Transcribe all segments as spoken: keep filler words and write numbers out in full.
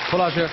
涂老师，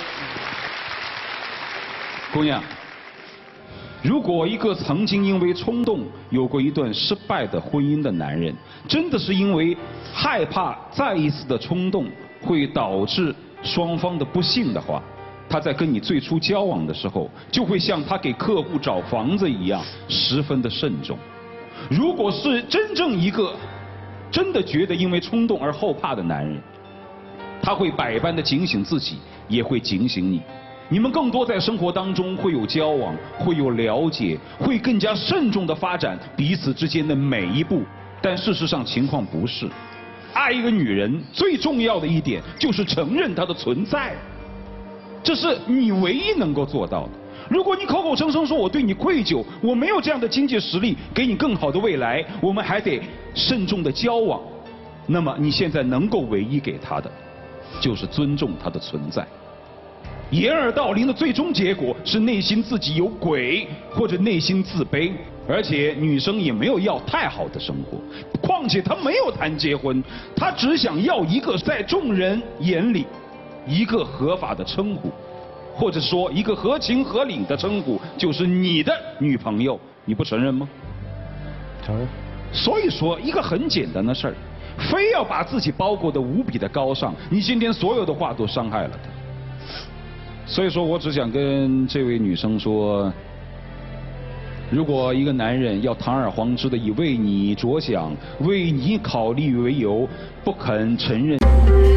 姑娘，如果一个曾经因为冲动有过一段失败的婚姻的男人，真的是因为害怕再一次的冲动会导致双方的不幸的话，他在跟你最初交往的时候，就会像他给客户找房子一样，十分的慎重。如果是真正一个真的觉得因为冲动而后怕的男人，他会百般的警醒自己，也会警醒你。你们更多在生活当中会有交往，会有了解，会更加慎重的发展彼此之间的每一步。但事实上情况不是，爱一个女人最重要的一点就是承认她的存在，这是你唯一能够做到的。如果你口口声声说我对你愧疚，我没有这样的经济实力给你更好的未来，我们还得慎重的交往，那么你现在能够唯一给她的就是尊重她的存在。掩耳盗铃的最终结果是内心自己有鬼，或者内心自卑，而且女生也没有要太好的生活，况且她没有谈结婚，她只想要一个在众人眼里一个合法的称呼，或者说一个合情合理的称呼，就是你的女朋友，你不承认吗？ 承认。 所以说一个很简单的事儿，非要把自己包裹得无比的高尚，你今天所有的话都伤害了她。所以说我只想跟这位女生说，如果一个男人要堂而皇之的以为你着想、为你考虑为由，不肯承认。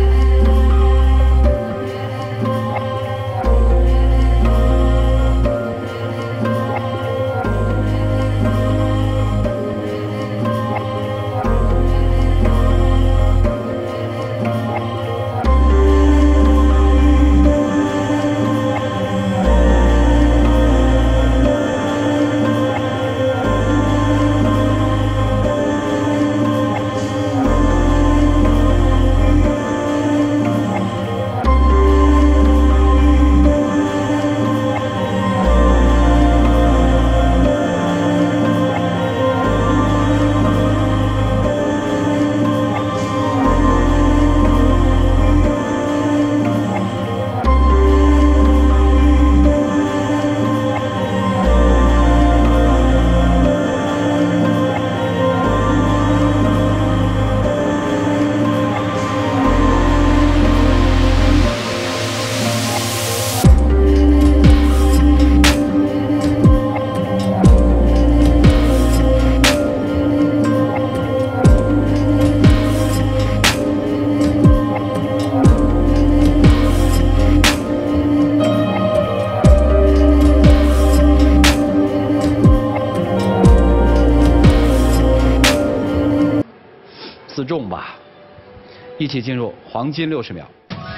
自重吧，一起进入黄金六十秒。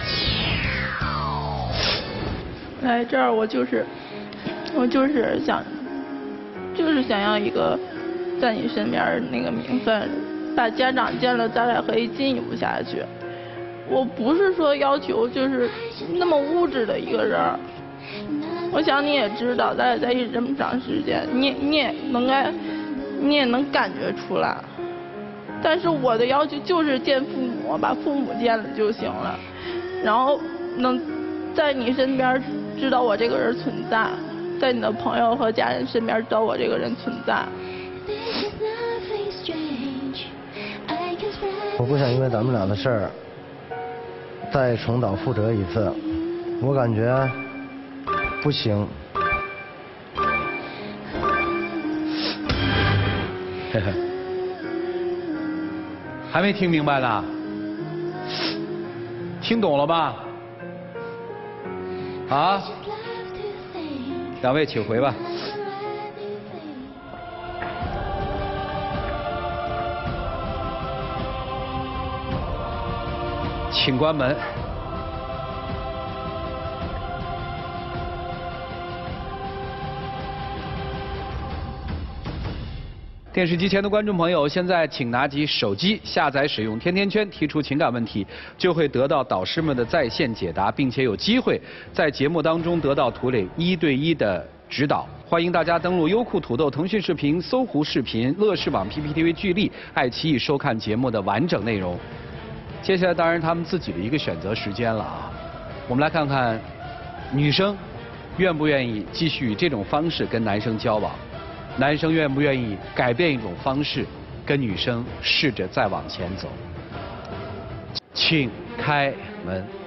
来这儿我就是，我就是想，就是想要一个在你身边那个名分，把家长见了，咱俩可以进一步下去。我不是说要求就是那么物质的一个人，我想你也知道，咱俩在一起这么长时间，你你也能该，你也能感觉出来。但是我的要求就是见父母，把父母见了就行了，然后能在你身边知道我这个人存在，在你的朋友和家人身边知道我这个人存在。 我不想因为咱们俩的事儿再重蹈覆辙一次，我感觉不行。 嘿嘿。还没听明白呢？听懂了吧？啊？两位请回吧。请关门。电视机前的观众朋友，现在请拿起手机下载使用天天圈，提出情感问题，就会得到导师们的在线解答，并且有机会在节目当中得到涂磊一对一的指导。欢迎大家登录优酷、土豆、腾讯视频、搜狐视频、乐视网、P P T V、巨力、爱奇艺收看节目的完整内容。接下来当然他们自己的一个选择时间了啊。 我们来看看女生愿不愿意继续以这种方式跟男生交往，男生愿不愿意改变一种方式跟女生试着再往前走。请开门。